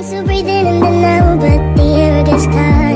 Still breathing in the now, but the air gets caught.